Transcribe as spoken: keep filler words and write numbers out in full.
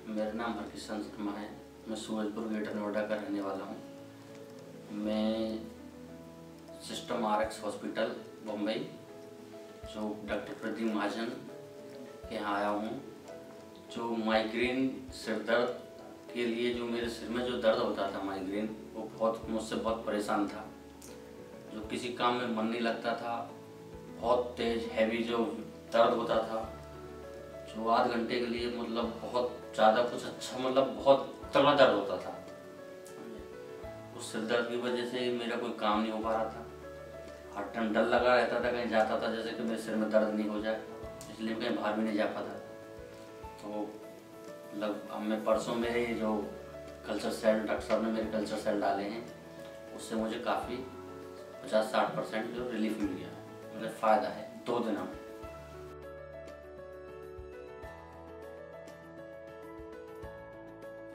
मेरा नाम हरकिशन शर्मा है। मैं सूरजपुर ग्रेटर नोएडा का रहने वाला हूँ। मैं system R X hospital Bombay जो डॉक्टर प्रदीप महाजन के यहाँ आया हूँ। जो माइग्रेन सिर दर्द के लिए, जो मेरे सिर में जो दर्द होता था माइग्रेन, वो बहुत मुझसे बहुत परेशान था। जो किसी काम में मन नहीं लगता था, बहुत तेज हैवी जो दर्द होता था, जो आध घंटे के लिए मतलब बहुत ज़्यादा कुछ अच्छा मतलब बहुत तगड़ा दर्द होता था। उस सिर दर्द की वजह से मेरा कोई काम नहीं हो पा रहा था। हर टाइम डर लगा रहता था, कहीं जाता था जैसे कि मेरे सिर में दर्द नहीं हो जाए, इसलिए मैं कहीं बाहर भी नहीं जा पाता। तो मतलब अब मैं परसों मेरे जो कल्चर सेल डॉक्टर साहब ने मेरे कल्चर सेल डाले हैं, उससे मुझे काफ़ी पचास साठ परसेंट जो रिलीफ मिल गया है, मतलब फ़ायदा है दो दिनों में।